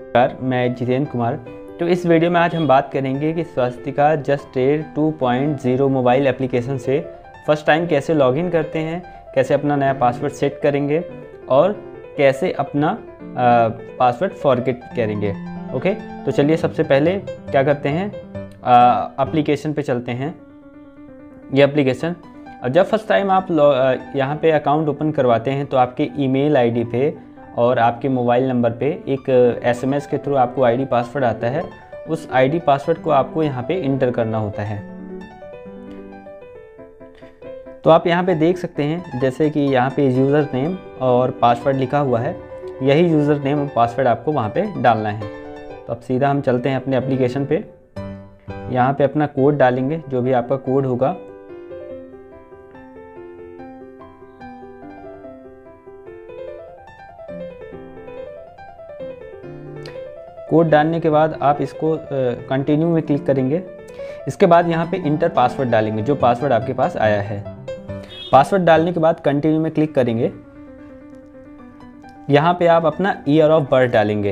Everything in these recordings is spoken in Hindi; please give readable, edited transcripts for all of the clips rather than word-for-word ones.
नमस्कार, मैं जितेंद्र कुमार। तो इस वीडियो में आज हम बात करेंगे कि Swastika just trade 2.0 mobile application से फर्स्ट टाइम कैसे लॉगिन करते हैं, कैसे अपना नया पासवर्ड सेट करेंगे और कैसे अपना पासवर्ड फॉरगेट करेंगे। ओके, तो चलिए सबसे पहले क्या करते हैं, एप्लीकेशन पे चलते हैं। ये एप्लीकेशन जब फर्स्ट टाइम आप यहाँ पे अकाउंट ओपन करवाते हैं तो आपके ईमेल आईडी पे और आपके मोबाइल नंबर पे एक एसएमएस के थ्रू आपको आईडी पासवर्ड आता है। उस आईडी पासवर्ड को आपको यहाँ पे इंटर करना होता है। तो आप यहाँ पे देख सकते हैं जैसे कि यहाँ पे यूज़र नेम और पासवर्ड लिखा हुआ है, यही यूज़र नेम और पासवर्ड आपको वहाँ पे डालना है। तो अब सीधा हम चलते हैं अपने एप्लीकेशन पे। यहाँ पे अपना कोड डालेंगे, जो भी आपका कोड होगा। कोड डालने के बाद आप इसको कंटिन्यू में क्लिक करेंगे। इसके बाद यहाँ पे इंटर पासवर्ड डालेंगे, जो पासवर्ड आपके पास आया है। पासवर्ड डालने के बाद कंटिन्यू में क्लिक करेंगे। यहाँ पे आप अपना ईयर ऑफ बर्थ डालेंगे।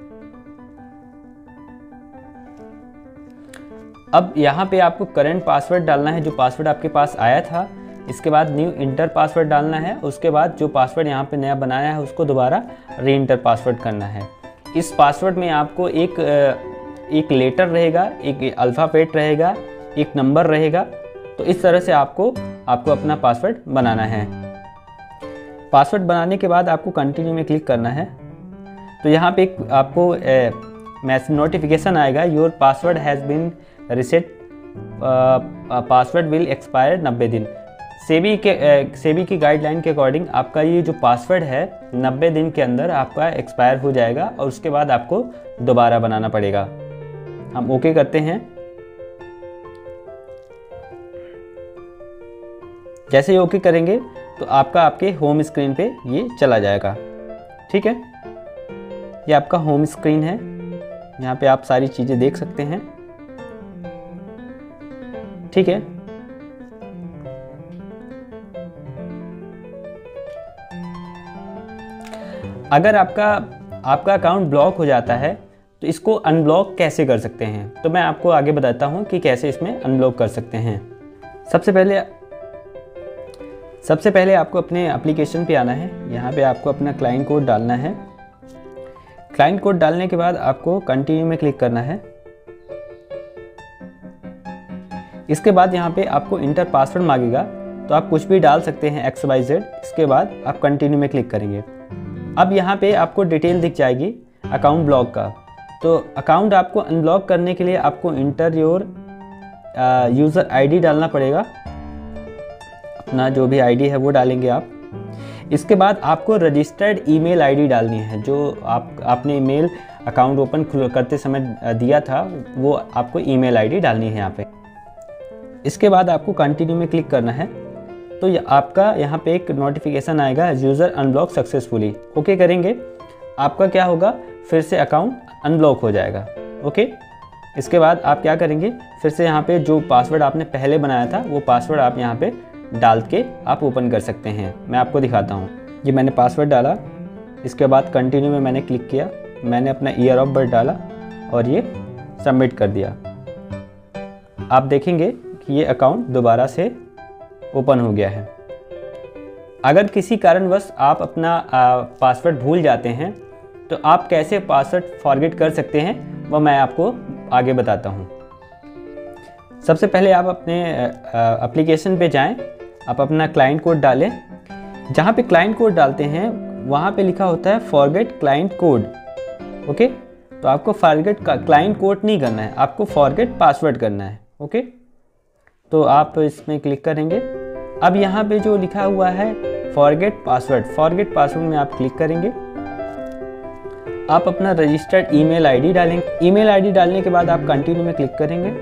अब यहाँ पे आपको करंट पासवर्ड डालना है, जो पासवर्ड आपके पास आया था। इसके बाद न्यू इंटर पासवर्ड डालना है। उसके बाद जो पासवर्ड यहाँ पे नया बनाया है उसको दोबारा री इंटर पासवर्ड करना है। इस पासवर्ड में आपको एक लेटर रहेगा, एक अल्फ़ाबेट रहेगा, एक नंबर रहेगा। तो इस तरह से आपको अपना पासवर्ड बनाना है। पासवर्ड बनाने के बाद आपको कंटिन्यू में क्लिक करना है। तो यहाँ पे आपको मैसेज नोटिफिकेशन आएगा, your password has been reset, password will expire 90 दिन। सेबी की गाइडलाइन के अकॉर्डिंग आपका ये जो पासवर्ड है 90 दिन के अंदर आपका एक्सपायर हो जाएगा और उसके बाद आपको दोबारा बनाना पड़ेगा। हम ओके करते हैं। जैसे ही ओके करेंगे तो आपके होम स्क्रीन पे ये चला जाएगा। ठीक है, ये आपका होम स्क्रीन है। यहाँ पे आप सारी चीज़ें देख सकते हैं। ठीक है, अगर आपका अकाउंट ब्लॉक हो जाता है तो इसको अनब्लॉक कैसे कर सकते हैं, तो मैं आपको आगे बताता हूं कि कैसे इसमें अनब्लॉक कर सकते हैं। सबसे पहले आपको अपने एप्लीकेशन पे आना है। यहाँ पे आपको अपना क्लाइंट कोड डालना है। क्लाइंट कोड डालने के बाद आपको कंटिन्यू में क्लिक करना है। इसके बाद यहाँ पे आपको इंटर पासवर्ड मांगेगा, तो आप कुछ भी डाल सकते हैं XYZ। इसके बाद आप कंटिन्यू में क्लिक करेंगे। अब यहाँ पे आपको डिटेल दिख जाएगी अकाउंट ब्लॉक का। तो अकाउंट आपको अनब्लॉक करने के लिए आपको इंटर योर यूज़र आईडी डालना पड़ेगा। अपना जो भी आईडी है वो डालेंगे आप। इसके बाद आपको रजिस्टर्ड ईमेल आईडी डालनी है, जो आपने ईमेल अकाउंट ओपन करते समय दिया था, वो आपको ईमेल आईडी डालनी है यहाँ पे। इसके बाद आपको कंटिन्यू में क्लिक करना है। तो आपका यहाँ पे एक नोटिफिकेशन आएगा, यूज़र अनब्लॉक सक्सेसफुली। ओके करेंगे, आपका क्या होगा, फिर से अकाउंट अनब्लॉक हो जाएगा। ओके, इसके बाद आप क्या करेंगे, फिर से यहाँ पे जो पासवर्ड आपने पहले बनाया था वो पासवर्ड आप यहाँ पे डाल के आप ओपन कर सकते हैं। मैं आपको दिखाता हूँ। ये मैंने पासवर्ड डाला, इसके बाद कंटिन्यू में मैंने क्लिक किया, मैंने अपना ईयर ऑफ बर्थ डाला और ये सबमिट कर दिया। आप देखेंगे कि ये अकाउंट दोबारा से ओपन हो गया है। अगर किसी कारणवश आप अपना पासवर्ड भूल जाते हैं तो आप कैसे पासवर्ड फॉरगेट कर सकते हैं, वो मैं आपको आगे बताता हूँ। सबसे पहले आप अपने एप्लीकेशन पे जाएं, आप अपना क्लाइंट कोड डालें। जहाँ पे क्लाइंट कोड डालते हैं वहाँ पे लिखा होता है फॉरगेट क्लाइंट कोड। ओके, तो आपको फॉरगेट क्लाइंट कोड नहीं करना है, आपको फॉरगेट पासवर्ड करना है। ओके, तो आप इसमें क्लिक करेंगे। अब यहाँ पे जो लिखा हुआ है फॉरगेट पासवर्ड में आप क्लिक करेंगे। आप अपना रजिस्टर्ड ईमेल आईडी डालेंगे। ईमेल आईडी डालने के बाद आप कंटिन्यू में क्लिक करेंगे।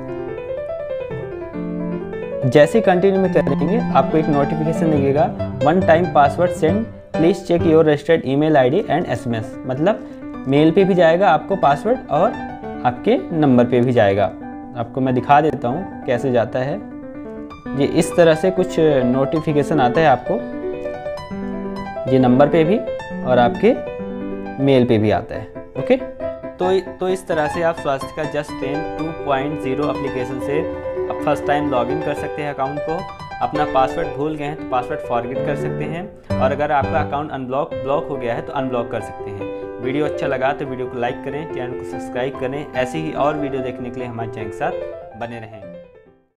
जैसे कंटिन्यू में करेंगे आपको एक नोटिफिकेशन दिखेगा, one time password send, please check your registered email ID and SMS। मतलब मेल पे भी जाएगा आपको पासवर्ड और आपके नंबर पे भी जाएगा। आपको मैं दिखा देता हूँ कैसे जाता है। ये इस तरह से कुछ नोटिफिकेशन आता है आपको, ये नंबर पे भी और आपके मेल पे भी आता है। ओके। तो इस तरह से आप स्वास्तिका जस्ट ट्रेन 2.0 एप्लीकेशन से आप फर्स्ट टाइम लॉगिन कर सकते हैं अकाउंट को। अपना पासवर्ड भूल गए हैं तो पासवर्ड फॉरगेट कर सकते हैं, और अगर आपका अकाउंट ब्लॉक हो गया है तो अनब्लॉक कर सकते हैं। वीडियो अच्छा लगा तो वीडियो को लाइक करें, चैनल को सब्सक्राइब करें। ऐसे ही और वीडियो देखने के लिए हमारे चैनल के साथ बने रहें।